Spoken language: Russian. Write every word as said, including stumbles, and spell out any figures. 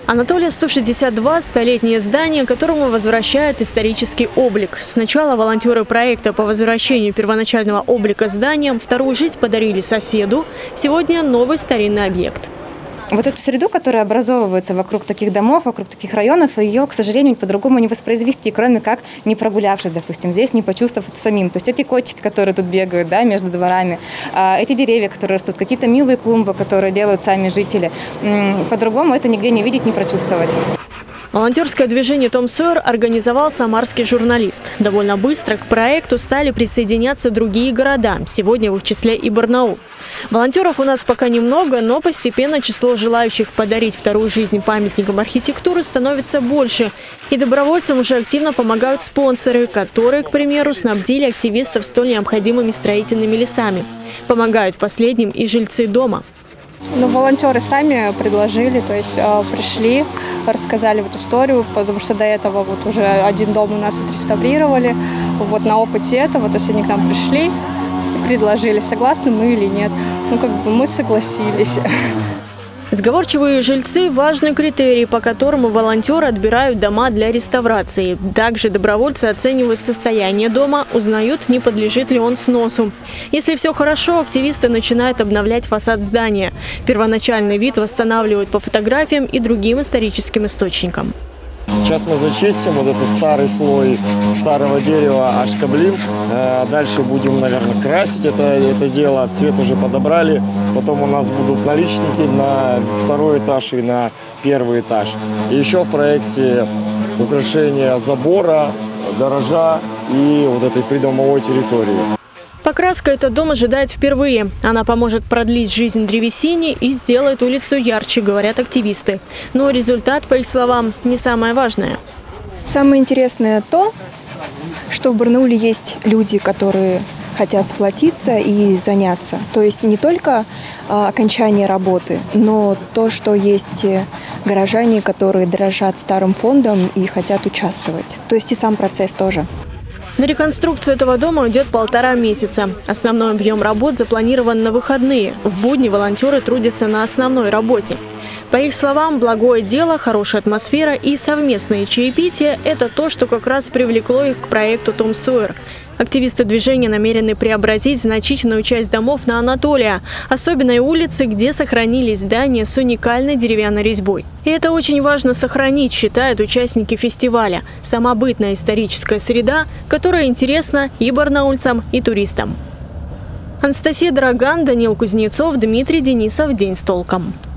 Анатолия сто шестьдесят два – столетнее здание, которому возвращает исторический облик. Сначала волонтеры проекта по возвращению первоначального облика зданиям вторую жизнь подарили соседу. Сегодня новый старинный объект. Вот эту среду, которая образовывается вокруг таких домов, вокруг таких районов, ее, к сожалению, по-другому не воспроизвести, кроме как не прогулявшись, допустим, здесь, не почувствовав это самим. То есть эти котики, которые тут бегают, да, между дворами, эти деревья, которые растут, какие-то милые клумбы, которые делают сами жители. По-другому это нигде не видеть, не прочувствовать. Волонтерское движение Том Сойер организовал самарский журналист. Довольно быстро к проекту стали присоединяться другие города, сегодня в их числе и Барнаул. Волонтеров у нас пока немного, но постепенно число желающих подарить вторую жизнь памятникам архитектуры становится больше. И добровольцам уже активно помогают спонсоры, которые, к примеру, снабдили активистов столь необходимыми строительными лесами. Помогают последним и жильцы дома. Ну, волонтеры сами предложили, то есть э, пришли, рассказали вот историю, потому что до этого вот уже один дом у нас отреставрировали. Вот на опыте этого, то есть они к нам пришли и предложили, согласны мы или нет. Ну, как бы мы согласились. Сговорчивые жильцы – важный критерий, по которому волонтеры отбирают дома для реставрации. Также добровольцы оценивают состояние дома, узнают, не подлежит ли он сносу. Если все хорошо, активисты начинают обновлять фасад здания. Первоначальный вид восстанавливают по фотографиям и другим историческим источникам. Сейчас мы зачистим вот этот старый слой старого дерева, ашкаблин. Дальше будем, наверное, красить это, это дело. Цвет уже подобрали. Потом у нас будут наличники на второй этаж и на первый этаж. И еще в проекте украшение забора, гаража и вот этой придомовой территории. Покраска этот дом ожидает впервые. Она поможет продлить жизнь древесине и сделает улицу ярче, говорят активисты. Но результат, по их словам, не самое важное. Самое интересное то, что в Барнауле есть люди, которые хотят сплотиться и заняться. То есть не только а, окончание работы, но то, что есть горожане, которые дорожат старым фондом и хотят участвовать. То есть и сам процесс тоже. На реконструкцию этого дома уйдет полтора месяца. Основной объем работ запланирован на выходные. В будни волонтеры трудятся на основной работе. По их словам, благое дело, хорошая атмосфера и совместные чаепития – это то, что как раз привлекло их к проекту Том Сойер. Активисты движения намерены преобразить значительную часть домов на Анатолия, особенно и улицы, где сохранились здания с уникальной деревянной резьбой. И это очень важно сохранить, считают участники фестиваля. Самобытная историческая среда, которая интересна и барнаульцам, и туристам. Анастасия Драган, Даниил Кузнецов, Дмитрий Денисов. День с толком.